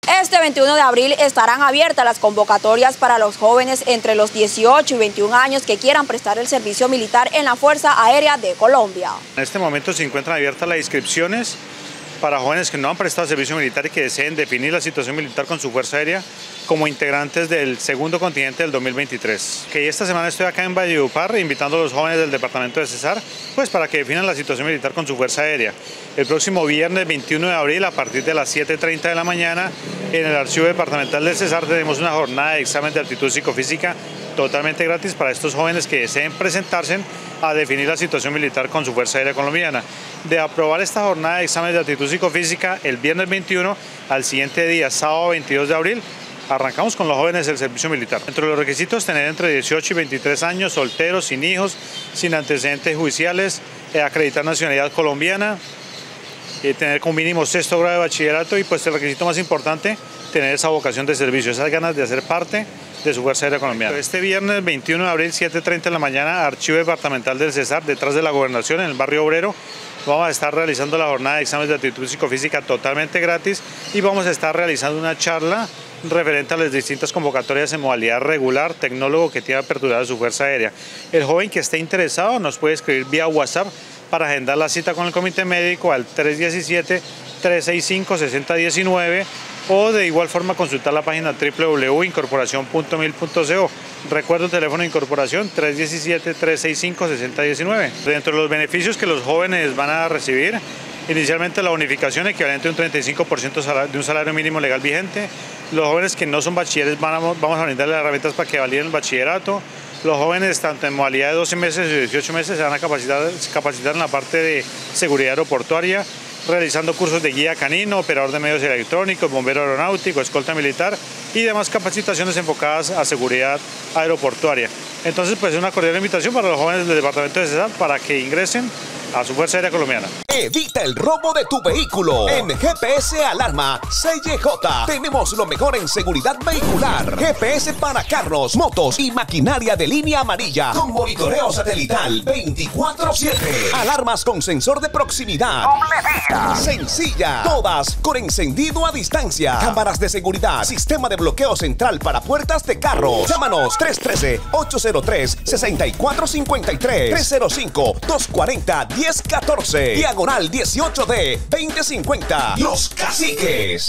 Este 21 de abril estarán abiertas las convocatorias para los jóvenes entre los 18 y 21 años que quieran prestar el servicio militar en la Fuerza Aérea de Colombia. En este momento se encuentran abiertas las inscripciones para jóvenes que no han prestado servicio militar y que deseen definir la situación militar con su Fuerza Aérea como integrantes del segundo contingente del 2023. Que esta semana estoy acá en Valledupar invitando a los jóvenes del departamento de Cesar pues para que definan la situación militar con su Fuerza Aérea. El próximo viernes 21 de abril a partir de las 7:30 de la mañana en el Archivo Departamental de Cesar tenemos una jornada de examen de aptitud psicofísica totalmente gratis para estos jóvenes que deseen presentarse a definir la situación militar con su Fuerza Aérea Colombiana. De aprobar esta jornada de examen de aptitud psicofísica el viernes 21, al siguiente día, sábado 22 de abril, arrancamos con los jóvenes del servicio militar. Entre los requisitos, tener entre 18 y 23 años, solteros, sin hijos, sin antecedentes judiciales, acreditar nacionalidad colombiana, tener con mínimo sexto grado de bachillerato y pues el requisito más importante, tener esa vocación de servicio, esas ganas de hacer parte de su Fuerza Aérea Colombiana. Este viernes 21 de abril, 7:30 de la mañana, Archivo Departamental del Cesar, detrás de la Gobernación, en el barrio Obrero, vamos a estar realizando la jornada de exámenes de aptitud psicofísica totalmente gratis y vamos a estar realizando una charla referente a las distintas convocatorias en modalidad regular, tecnólogo que tiene aperturada su Fuerza Aérea. El joven que esté interesado nos puede escribir vía WhatsApp para agendar la cita con el comité médico al 317-365-6019 o de igual forma consultar la página www.incorporacion.mil.co. Recuerdo el teléfono de incorporación 317-365-6019. Dentro de los beneficios que los jóvenes van a recibir, inicialmente la bonificación equivalente a un 35% de un salario mínimo legal vigente. Los jóvenes que no son bachilleres vamos a brindarles las herramientas para que validen el bachillerato. Los jóvenes, tanto en modalidad de 12 meses y 18 meses, se van a capacitar en la parte de seguridad aeroportuaria, realizando cursos de guía canino, operador de medios electrónicos, bombero aeronáutico, escolta militar y demás capacitaciones enfocadas a seguridad aeroportuaria. Entonces, pues es una cordial invitación para los jóvenes del departamento de Cesar para que ingresen a su Fuerza Aérea Colombiana. Evita el robo de tu vehículo. En GPS Alarma CJ tenemos lo mejor en seguridad vehicular. GPS para carros, motos y maquinaria de línea amarilla con monitoreo satelital 24/7. Alarmas con sensor de proximidad. Sencilla. Todas con encendido a distancia. Cámaras de seguridad. Sistema de bloqueo central para puertas de carros. Llámanos 313-803-6453. 305-240-1014. Diagonal 18D 2050. Los Caciques.